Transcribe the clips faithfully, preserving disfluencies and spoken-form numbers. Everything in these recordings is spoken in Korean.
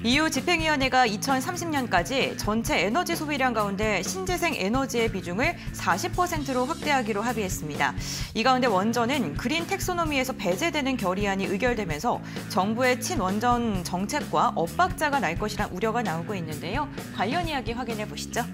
이유 집행위원회가 이천삼십 년까지 전체 에너지 소비량 가운데 신재생 에너지의 비중을 사십 퍼센트로 확대하기로 합의했습니다. 이 가운데 원전은 그린 텍소노미에서 배제되는 결의안이 의결되면서 정부의 친원전 정책과 엇박자가 날 것이란 우려가 나오고 있는데요. 관련 이야기 확인해 보시죠.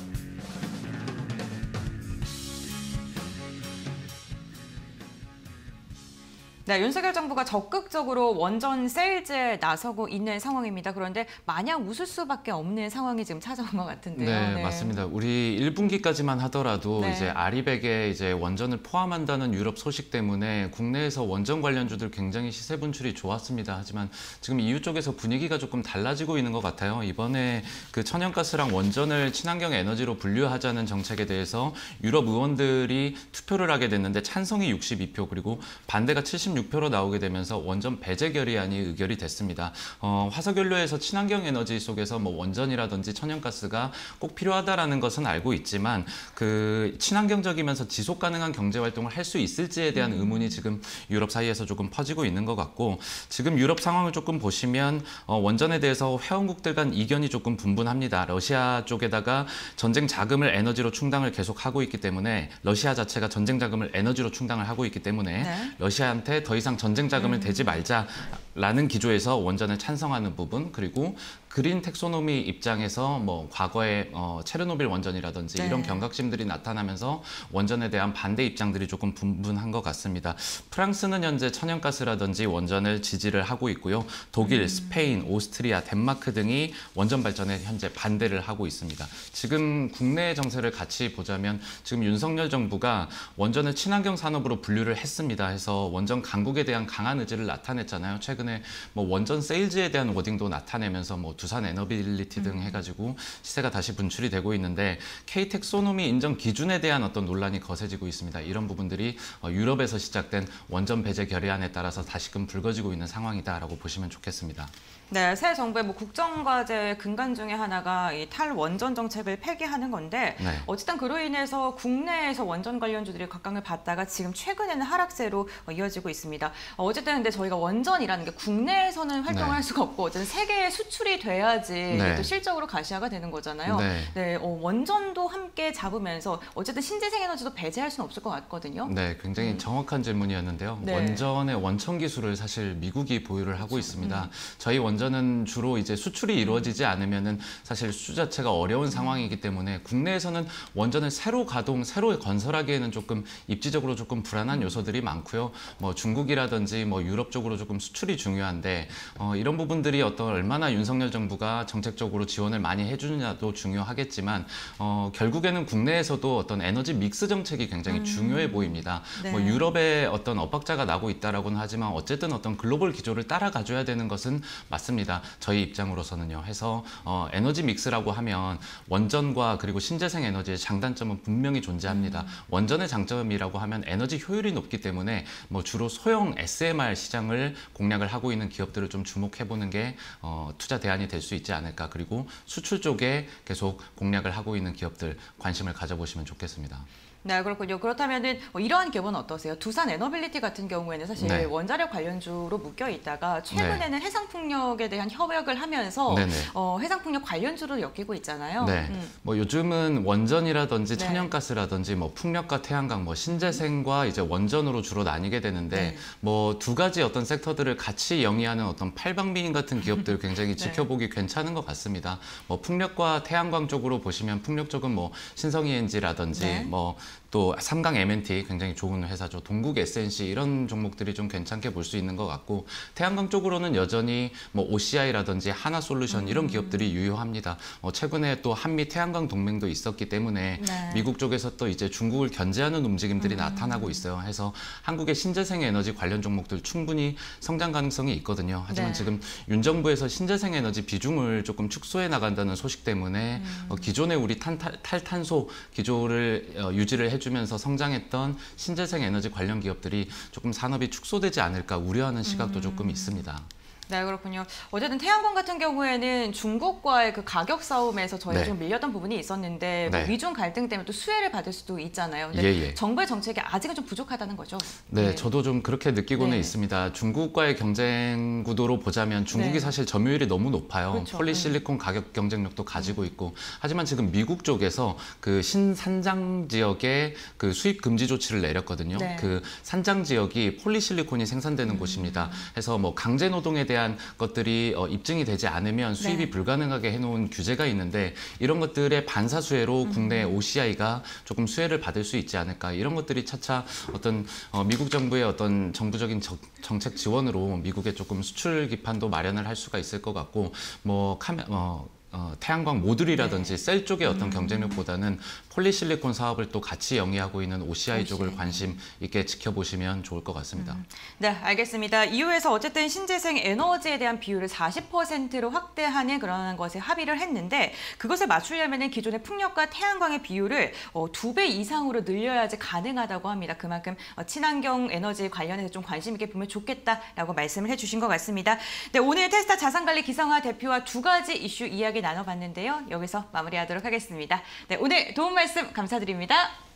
네, 윤석열 정부가 적극적으로 원전 세일즈에 나서고 있는 상황입니다. 그런데 마냥 웃을 수밖에 없는 상황이 지금 찾아온 것 같은데요. 네, 네. 맞습니다. 우리 일 분기까지만 하더라도 네. 이제 아리백에 이제 원전을 포함한다는 유럽 소식 때문에 국내에서 원전 관련주들 굉장히 시세 분출이 좋았습니다. 하지만 지금 이유 쪽에서 분위기가 조금 달라지고 있는 것 같아요. 이번에 그 천연가스랑 원전을 친환경 에너지로 분류하자는 정책에 대해서 유럽 의원들이 투표를 하게 됐는데 찬성이 육십이 표 그리고 반대가 칠십육 표로 나오게 되면서 원전 배제 결의안이 의결이 됐습니다. 어, 화석연료에서 친환경 에너지 속에서 뭐 원전이라든지 천연가스가 꼭 필요하다라는 것은 알고 있지만 그 친환경적이면서 지속 가능한 경제 활동을 할 수 있을지에 대한 의문이 지금 유럽 사이에서 조금 퍼지고 있는 것 같고 지금 유럽 상황을 조금 보시면 어, 원전에 대해서 회원국들 간 이견이 조금 분분합니다. 러시아 쪽에다가 전쟁 자금을 에너지로 충당을 계속하고 있기 때문에 러시아 자체가 전쟁 자금을 에너지로 충당을 하고 있기 때문에 네. 러시아한테 더 이상 전쟁 자금을 대지 말자라는 기조에서 원전을 찬성하는 부분 그리고 그린 텍소노미 입장에서 뭐 과거에 어, 체르노빌 원전이라든지 네. 이런 경각심들이 나타나면서 원전에 대한 반대 입장들이 조금 분분한 것 같습니다. 프랑스는 현재 천연가스라든지 원전을 지지를 하고 있고요. 독일, 음. 스페인, 오스트리아, 덴마크 등이 원전 발전에 현재 반대를 하고 있습니다. 지금 국내 정세를 같이 보자면 지금 윤석열 정부가 원전을 친환경 산업으로 분류를 했습니다. 해서 원전 강국에 대한 강한 의지를 나타냈잖아요. 최근에 뭐 원전 세일즈에 대한 워딩도 나타내면서 뭐 두산 에너빌리티 등 해가지고 시세가 다시 분출이 되고 있는데 K텍소노미 인정 기준에 대한 어떤 논란이 거세지고 있습니다. 이런 부분들이 유럽에서 시작된 원전 배제 결의안에 따라서 다시금 불거지고 있는 상황이다라고 보시면 좋겠습니다. 네, 새 정부의 뭐 국정과제의 근간 중에 하나가 이 탈원전 정책을 폐기하는 건데 네. 어쨌든 그로 인해서 국내에서 원전 관련주들이 각광을 받다가 지금 최근에는 하락세로 이어지고 있습니다. 어쨌든 근데 저희가 원전이라는 게 국내에서는 활동을 네. 할 수가 없고 어쨌든 세계에 수출이 돼야지 네. 또 실적으로 가시화가 되는 거잖아요. 네, 네 어, 원전도 함께 잡으면서 어쨌든 신재생 에너지도 배제할 수는 없을 것 같거든요. 네, 굉장히 음. 정확한 질문이었는데요. 네. 원전의 원천 기술을 사실 미국이 보유를 하고 그렇죠. 있습니다. 음. 저희 원전 원전은 주로 이제 수출이 이루어지지 않으면은 사실 수주 자체가 어려운 상황이기 때문에 국내에서는 원전을 새로 가동, 새로 건설하기에는 조금 입지적으로 조금 불안한 요소들이 많고요. 뭐 중국이라든지 뭐 유럽 쪽으로 조금 수출이 중요한데 어, 이런 부분들이 어떤 얼마나 윤석열 정부가 정책적으로 지원을 많이 해주느냐도 중요하겠지만 어, 결국에는 국내에서도 어떤 에너지 믹스 정책이 굉장히 음. 중요해 보입니다. 네. 뭐 유럽에 어떤 엇박자가 나고 있다라고는 하지만 어쨌든 어떤 글로벌 기조를 따라가줘야 되는 것은 맞습니다. 맞습니다. 저희 입장으로서는요. 해서 어, 에너지 믹스라고 하면 원전과 그리고 신재생 에너지의 장단점은 분명히 존재합니다. 음. 원전의 장점이라고 하면 에너지 효율이 높기 때문에 뭐 주로 소형 에스엠알 시장을 공략을 하고 있는 기업들을 좀 주목해보는 게 어, 투자 대안이 될 수 있지 않을까. 그리고 수출 쪽에 계속 공략을 하고 있는 기업들 관심을 가져보시면 좋겠습니다. 네, 그렇군요. 그렇다면은 뭐 이러한 기업은 어떠세요? 두산 에너빌리티 같은 경우에는 사실 네. 원자력 관련주로 묶여 있다가 최근에는 네. 해상풍력에 대한 협약을 하면서 어, 해상풍력 관련주로 엮이고 있잖아요. 네, 음. 뭐 요즘은 원전이라든지 네. 천연가스라든지 뭐 풍력과 태양광, 뭐 신재생과 이제 원전으로 주로 나뉘게 되는데 네. 뭐 두 가지 어떤 섹터들을 같이 영위하는 어떤 팔방미인 같은 기업들 굉장히 지켜보기 네. 괜찮은 것 같습니다. 뭐 풍력과 태양광 쪽으로 보시면 풍력 쪽은 뭐 신성이엔지라든지 네. 뭐 또 삼강 엠엔티 굉장히 좋은 회사죠. 동국 에스엔씨 이런 종목들이 좀 괜찮게 볼 수 있는 것 같고 태양광 쪽으로는 여전히 뭐 오씨아이라든지 하나솔루션 이런 기업들이 유효합니다. 어, 최근에 또 한미 태양광 동맹도 있었기 때문에 네. 미국 쪽에서 또 이제 중국을 견제하는 움직임들이 음. 나타나고 있어요. 해서 한국의 신재생 에너지 관련 종목들 충분히 성장 가능성이 있거든요. 하지만 네. 지금 윤 정부에서 신재생 에너지 비중을 조금 축소해 나간다는 소식 때문에 음. 어, 기존의 우리 탄, 탈, 탈탄소 기조를 어, 유지를 해 주면서 성장했던 신재생 에너지 관련 기업들이 조금 산업이 축소되지 않을까 우려하는 시각도 음. 조금 있습니다. 네, 그렇군요. 어쨌든 태양광 같은 경우에는 중국과의 그 가격 싸움에서 저희가 네. 좀 밀렸던 부분이 있었는데 네. 뭐 위중 갈등 때문에 또 수혜를 받을 수도 있잖아요. 근데 예, 예. 정부의 정책이 아직은 좀 부족하다는 거죠. 네, 네. 저도 좀 그렇게 느끼고는 네. 있습니다. 중국과의 경쟁 구도로 보자면 중국이 네. 사실 점유율이 너무 높아요. 그렇죠. 폴리실리콘 가격 경쟁력도 가지고 있고, 하지만 지금 미국 쪽에서 그 신산장 지역에 그 수입 금지 조치를 내렸거든요. 네. 그 산장 지역이 폴리실리콘이 생산되는 음. 곳입니다. 해서 뭐 강제 노동에 대한 것들이 어, 입증이 되지 않으면 수입이 네. 불가능하게 해놓은 규제가 있는데, 이런 것들의 반사수혜로 음. 국내 오씨아이가 조금 수혜를 받을 수 있지 않을까, 이런 것들이 차차 어떤 어, 미국 정부의 어떤 정부적인 정, 정책 지원으로 미국에 조금 수출 기판도 마련을 할 수가 있을 것 같고, 뭐 카메 어, 어, 태양광 모듈이라든지 네. 셀 쪽의 어떤 음. 경쟁력보다는 폴리실리콘 사업을 또 같이 영위하고 있는 오씨아이 오씨아이. 쪽을 관심 있게 지켜보시면 좋을 것 같습니다. 음. 네, 알겠습니다. 이후에서 어쨌든 신재생 에너지에 대한 비율을 사십 퍼센트로 확대하는 그런 것에 합의를 했는데, 그것을 맞추려면 기존의 풍력과 태양광의 비율을 어, 두 배 이상으로 늘려야지 가능하다고 합니다. 그만큼 어, 친환경 에너지 관련해서 좀 관심 있게 보면 좋겠다라고 말씀을 해주신 것 같습니다. 네, 오늘 테스타 자산관리 기성화 대표와 두 가지 이슈 이야기 나눠봤는데요. 여기서 마무리하도록 하겠습니다. 네, 오늘 도움 말씀 감사드립니다.